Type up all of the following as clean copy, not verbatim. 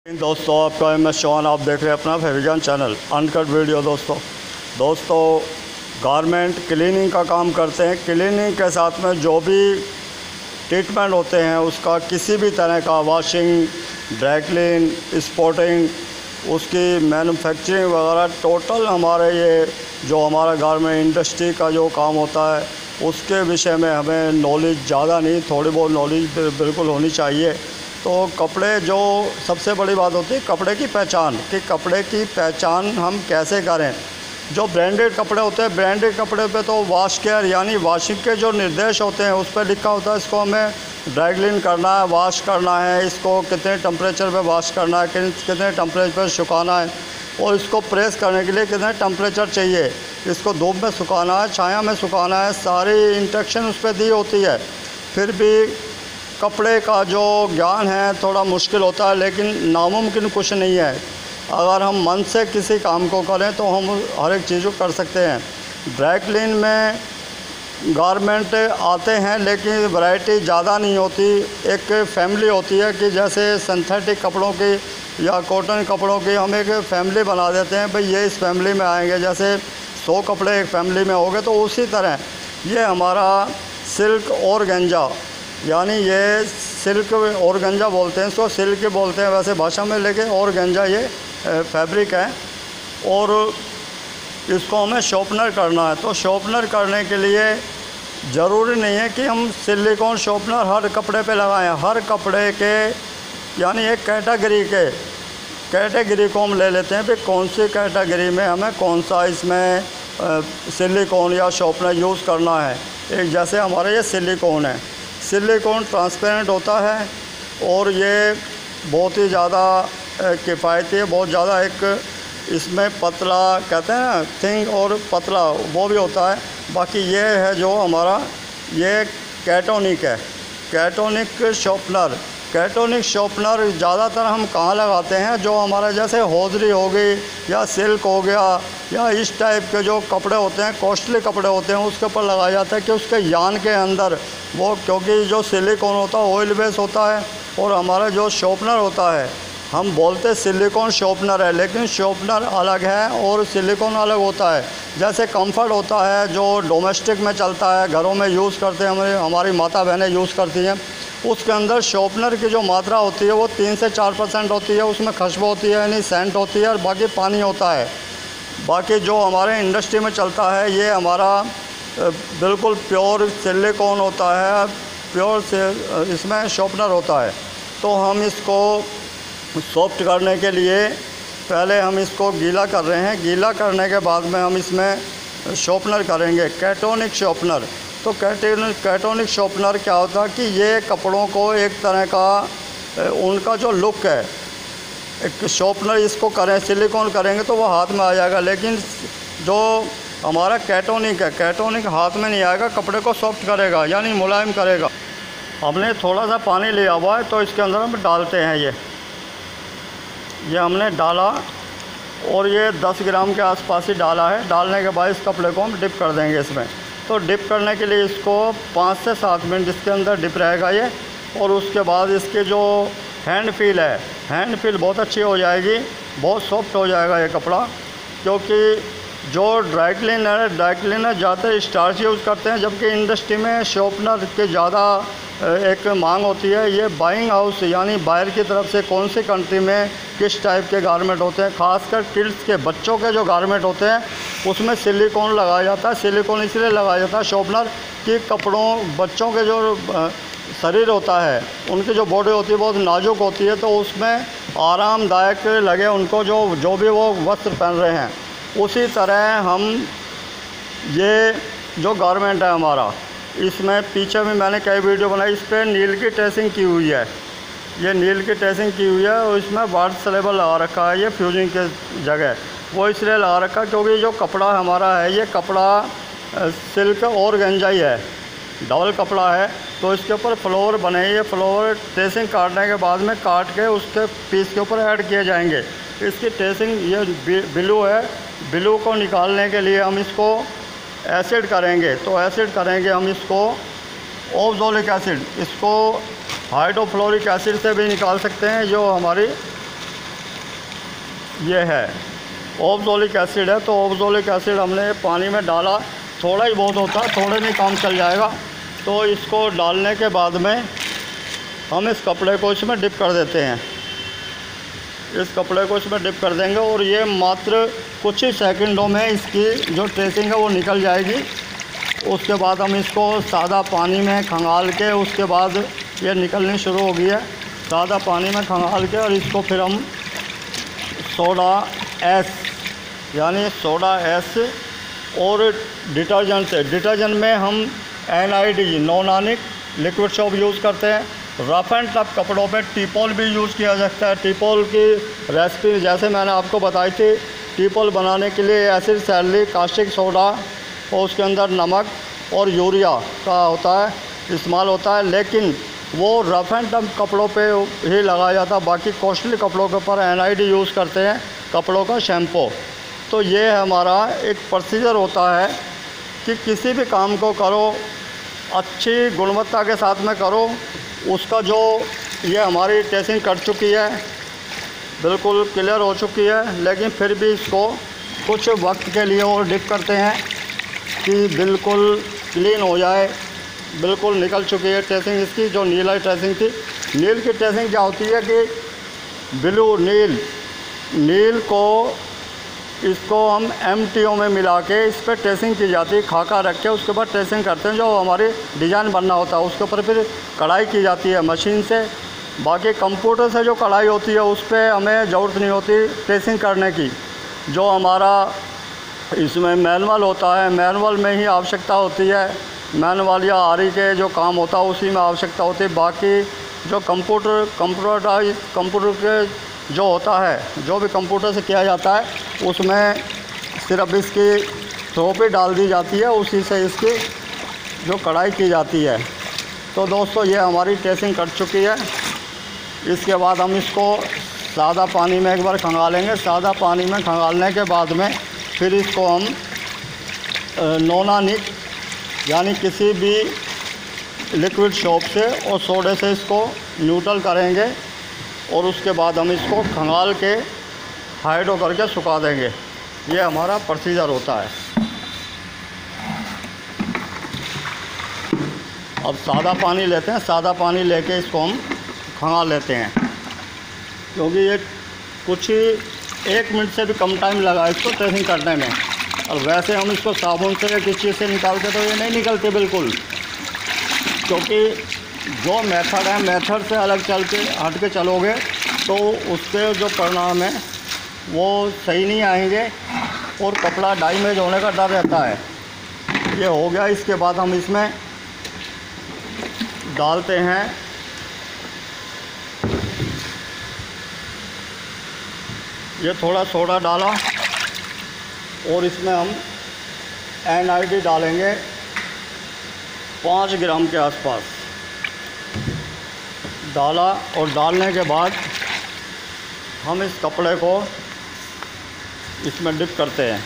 दोस्तों आपका मैं शॉन, आप देख रहे हैं अपना फेविजन चैनल अनकट वीडियो। दोस्तों गारमेंट क्लीनिंग का काम करते हैं। क्लीनिंग के साथ में जो भी ट्रीटमेंट होते हैं उसका किसी भी तरह का वॉशिंग, ड्राई क्लीन, स्पॉटिंग, उसकी मैन्युफैक्चरिंग वगैरह टोटल हमारे ये जो हमारा गारमेंट इंडस्ट्री का जो काम होता है उसके विषय में हमें नॉलेज ज़्यादा नहीं, थोड़ी बहुत नॉलेज बिल्कुल होनी चाहिए। तो कपड़े जो सबसे बड़ी बात होती है कपड़े की पहचान, कि कपड़े की पहचान हम कैसे करें। जो ब्रांडेड कपड़े होते हैं, ब्रांडेड कपड़े पे तो वॉश केयर यानी वॉशिंग के जो निर्देश होते हैं उस पर लिखा होता है इसको हमें ड्राई क्लीन करना है, वॉश करना है, इसको कितने टेम्परेचर पे वॉश करना है, कितने टेम्परेचर पर सुखाना है और इसको प्रेस करने के लिए कितने टेम्परेचर चाहिए, इसको धूप में सुखाना है, छाया में सुखाना है, सारी इंस्ट्रक्शन उस पर दी होती है। फिर भी कपड़े का जो ज्ञान है थोड़ा मुश्किल होता है, लेकिन नामुमकिन कुछ नहीं है। अगर हम मन से किसी काम को करें तो हम हर एक चीज़ को कर सकते हैं। ड्राई क्लीन में गारमेंट आते हैं लेकिन वैरायटी ज़्यादा नहीं होती। एक फैमिली होती है कि जैसे सिंथेटिक कपड़ों की या कॉटन कपड़ों की हम एक फैमिली बना देते हैं, भाई ये इस फैमिली में आएंगे। जैसे 100 कपड़े एक फैमिली में हो गए, तो उसी तरह ये हमारा सिल्क ऑर्गेन्जा, यानी ये सिल्क ऑर्गेन्जा बोलते हैं, इसको सिल्क बोलते हैं वैसे भाषा में, लेकिन ऑर्गेन्जा ये फैब्रिक है और इसको हमें शॉर्पनर करना है। तो शॉर्पनर करने के लिए ज़रूरी नहीं है कि हम सिलिकॉन शॉर्पनर हर कपड़े पे लगाएं। हर कपड़े के यानी एक कैटेगरी को हम ले लेते हैं, फिर कौन सी कैटेगरी में हमें कौन सा इसमें सिलिकॉन या शॉर्पनर यूज़ करना है। एक जैसे हमारा ये सिलिकॉन है, सिलिकॉन ट्रांसपेरेंट होता है और ये बहुत ही ज़्यादा किफ़ायती है, बहुत ज़्यादा एक इसमें पतला कहते हैं ना, थिन और पतला वो भी होता है। बाकी ये है जो हमारा ये कैटोनिक है, कैटोनिक शॉर्पनर। कैटोनिक शॉर्पनर ज़्यादातर हम कहाँ लगाते हैं, जो हमारा जैसे हौजरी हो गई या सिल्क हो गया या इस टाइप के जो कपड़े होते हैं, कॉस्टली कपड़े होते हैं, उसके ऊपर लगाया जाता है कि उसके यान के अंदर वो, क्योंकि जो सिलिकॉन होता है ऑयल बेस होता है और हमारा जो शॉर्पनर होता है हम बोलते सिलिकॉन शॉर्पनर है, लेकिन शॉर्पनर अलग है और सिलिकॉन अलग होता है। जैसे कंफर्ट होता है जो डोमेस्टिक में चलता है, घरों में यूज़ करते हैं, हमारी माता बहनें यूज़ करती हैं, उसके अंदर शॉर्पनर की जो मात्रा होती है वो 3 से 4% होती है। उसमें खुशबू होती है यानी सेंट होती है और बाकी पानी होता है। बाकी जो हमारे इंडस्ट्री में चलता है ये हमारा बिल्कुल प्योर सिलिकॉन होता है, प्योर से इसमें शॉर्पनर होता है। तो हम इसको सॉफ्ट करने के लिए पहले हम इसको गीला कर रहे हैं, गीला करने के बाद में हम इसमें शॉर्पनर करेंगे, कैटोनिक शॉर्पनर। तो कैटोनिक शॉर्पनर क्या होता है कि ये कपड़ों को एक तरह का उनका जो लुक है, एक शॉर्पनर इसको करें सिलिकॉन करेंगे तो वो हाथ में आ जाएगा, लेकिन जो हमारा कैटोनिक है, कैटोनिक हाथ में नहीं आएगा, कपड़े को सॉफ्ट करेगा यानी मुलायम करेगा। हमने थोड़ा सा पानी लिया हुआ है तो इसके अंदर हम डालते हैं, ये हमने डाला और ये 10 ग्राम के आसपास ही डाला है। डालने के बाद इस कपड़े को हम डिप कर देंगे इसमें। तो डिप करने के लिए इसको 5 से 7 मिनट इसके अंदर डिप रहेगा ये, और उसके बाद इसके जो हैंड फील है, हैंड फील बहुत अच्छी हो जाएगी, बहुत सॉफ्ट हो जाएगा ये कपड़ा। क्योंकि जो ड्राई क्लीनर ज़्यादातर स्टार्च यूज़ करते हैं, जबकि इंडस्ट्री में शॉर्पनर की ज़्यादा एक मांग होती है। ये बाइंग हाउस यानी बाहर की तरफ से कौन सी कंट्री में किस टाइप के गारमेंट होते हैं, ख़ासकर किड्स के बच्चों के जो गारमेंट होते हैं उसमें सिलिकॉन लगाया जाता है। सिलिकॉन इसलिए लगाया जाता है शॉर्पनर कि कपड़ों बच्चों के जो शरीर होता है, उनकी जो बॉडी होती है बहुत नाजुक होती है, तो उसमें आरामदायक लगे उनको जो भी वो वस्त्र पहन रहे हैं। उसी तरह हम ये जो गारमेंट है हमारा, इसमें पीछे में मैंने कई वीडियो बनाई, इस पर नील की ट्रेसिंग की हुई है, ये नील की ट्रेसिंग की हुई है और इसमें वाटर स्लेबल लगा रखा है, ये फ्यूजिंग के जगह वो इसलिए लगा रखा क्योंकि जो कपड़ा हमारा है ये कपड़ा सिल्क ऑर्गेन्जा ही है, डबल कपड़ा है। तो इसके ऊपर फ्लोर बने, ये फ्लोर ट्रेसिंग काटने के बाद में काट के उसके पीस के ऊपर ऐड किए जाएंगे। इसकी ट्रेसिंग ये ब्लू है, ब्लू को निकालने के लिए हम इसको एसिड करेंगे। तो एसिड करेंगे हम इसको ऑक्सैलिक एसिड, इसको हाइड्रोफ्लोरिक एसिड से भी निकाल सकते हैं, जो हमारी ये है ऑक्सैलिक एसिड है। तो ऑक्सैलिक एसिड हमने पानी में डाला, थोड़ा ही बहुत होता है, थोड़े में काम चल जाएगा। तो इसको डालने के बाद में हम इस कपड़े को इसमें डिप कर देते हैं। इस कपड़े को इसमें डिप कर देंगे और ये मात्र कुछ ही सेकंडों में इसकी जो ट्रेसिंग है वो निकल जाएगी। उसके बाद हम इसको सादा पानी में खंगाल के, उसके बाद ये निकलनी शुरू हो गई है, सादा पानी में खंगाल के, और इसको फिर हम सोडा एस यानी सोडा एस और डिटर्जेंट में हम NID non ionic liquid soap use करते हैं। रफ़ एंड टफ कपड़ों पे टीपॉल भी यूज़ किया जाता है। टीपॉल की रेसिपी जैसे मैंने आपको बताई थी, टीपॉल बनाने के लिए एसिड सैलिसिलिक कास्टिक सोडा और उसके अंदर नमक और यूरिया का होता है, इस्तेमाल होता है, लेकिन वो रफ़ एंड टफ कपड़ों पे ही लगाया जाता है। बाकी कॉस्टली कपड़ों के ऊपर NID यूज़ करते हैं, कपड़ों का शैम्पू। तो ये हमारा एक प्रोसीजर होता है कि किसी भी काम को करो अच्छी गुणवत्ता के साथ में करो। उसका जो ये हमारी टेस्टिंग कर चुकी है, बिल्कुल क्लियर हो चुकी है, लेकिन फिर भी इसको कुछ वक्त के लिए और डिप करते हैं कि बिल्कुल क्लीन हो जाए। बिल्कुल निकल चुकी है टेस्टिंग इसकी। जो नीला टेस्टिंग थी, नील की टेस्टिंग क्या होती है कि ब्लू नील को इसको हम MTO में मिला के इस पर टेस्टिंग की जाती है, खाका रख के उसके बाद टेस्टिंग करते हैं। जो हमारी डिज़ाइन बनना होता है उसके ऊपर फिर कढ़ाई की जाती है मशीन से। बाकी कंप्यूटर से जो कढ़ाई होती है उस पर हमें ज़रूरत नहीं होती टेस्टिंग करने की। जो हमारा इसमें मैनुअल होता है, मैनुअल में ही आवश्यकता होती है। मैनुअल या आरी के जो काम होता है उसी में आवश्यकता होती है। बाकी जो कंप्यूटर के जो होता है, जो भी कंप्यूटर से किया जाता है, उसमें सिर्फ इसकी थ्रोपी डाल दी जाती है, उसी से इसकी जो कढ़ाई की जाती है। तो दोस्तों ये हमारी टेस्टिंग कट चुकी है। इसके बाद हम इसको सादा पानी में एक बार खंगालेंगे। सादा पानी में खंगालने के बाद में फिर इसको हम नॉन आयनिक यानी किसी भी लिक्विड सोप से और सोडे से इसको न्यूट्रल करेंगे और उसके बाद हम इसको खंगाल के हाइड्रो करके सुखा देंगे। ये हमारा प्रोसीजर होता है। अब सादा पानी लेते हैं, सादा पानी लेके इसको हम खंगाल लेते हैं, क्योंकि ये कुछ 1 मिनट से भी कम टाइम लगा इसको ट्रेसिंग करने में। और वैसे हम इसको साबुन से या किसी चीज़ से निकालते तो ये नहीं निकलते बिल्कुल, क्योंकि जो मेथड है मेथड से अलग चल के हट के चलोगे तो उसके जो परिणाम है वो सही नहीं आएंगे और कपड़ा डैमेज होने का डर रहता है। ये हो गया। इसके बाद हम इसमें डालते हैं ये थोड़ा सोडा डाला और इसमें हम NID डालेंगे 5 ग्राम के आसपास डाला। और डालने के बाद हम इस कपड़े को इसमें डिप करते हैं।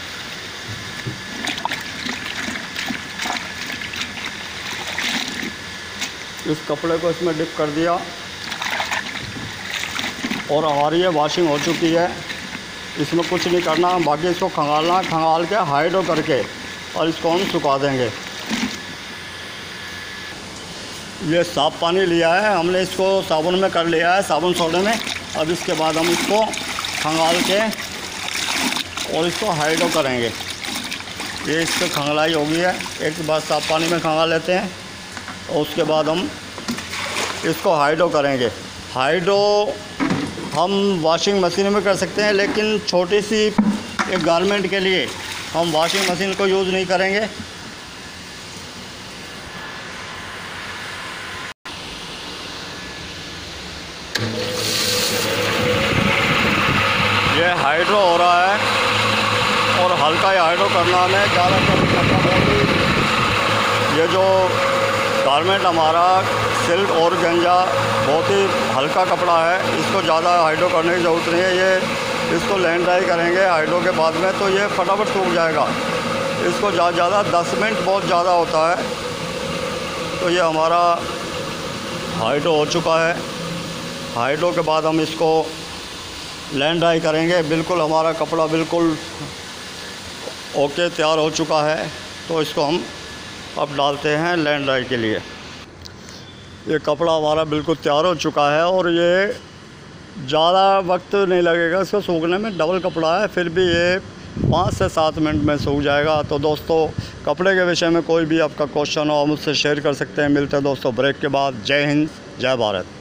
इस कपड़े को इसमें डिप कर दिया और हमारी ये वॉशिंग हो चुकी है। इसमें कुछ नहीं करना, बाकी इसको खंगालना, खंगाल के हाइड्रो करके और इसको हम सुखा देंगे। ये साफ़ पानी लिया है हमने, इसको साबुन में कर लिया है, साबुन सोडे में। अब इसके बाद हम इसको खंगाल के और इसको हाइड्रो करेंगे। ये इसको खंगलाई हो गई है। एक बार साफ़ पानी में खंगाल लेते हैं और उसके बाद हम इसको हाइड्रो करेंगे। हाइड्रो हम वॉशिंग मशीन में कर सकते हैं, लेकिन छोटी सी एक गारमेंट के लिए हम वॉशिंग मशीन को यूज़ नहीं करेंगे। ये हाइड्रो हो रहा है और हल्का ही हाइड्रो करना है, ज़्यादा करना होगी। ये जो गारमेंट हमारा सिल्क और गंजा बहुत ही हल्का कपड़ा है, इसको ज़्यादा हाइड्रो करने की ज़रूरत नहीं है। ये इसको लैंड ड्राई करेंगे हाइड्रो के बाद में तो ये फटाफट सूख जाएगा। इसको ज़्यादा 10 मिनट बहुत ज़्यादा होता है। तो ये हमारा हाइड्रो हो चुका है। हाइड्रो के बाद हम इसको लैंड ड्राई करेंगे। बिल्कुल हमारा कपड़ा बिल्कुल ओके तैयार हो चुका है। तो इसको हम अब डालते हैं लैंड ड्राई के लिए। ये कपड़ा हमारा बिल्कुल तैयार हो चुका है और ये ज़्यादा वक्त नहीं लगेगा इसको सूखने में। डबल कपड़ा है, फिर भी ये 5 से 7 मिनट में सूख जाएगा। तो दोस्तों, कपड़े के विषय में कोई भी आपका क्वेश्चन हो, मुझसे शेयर कर सकते हैं। मिलते हैं दोस्तों ब्रेक के बाद। जय हिंद, जय भारत।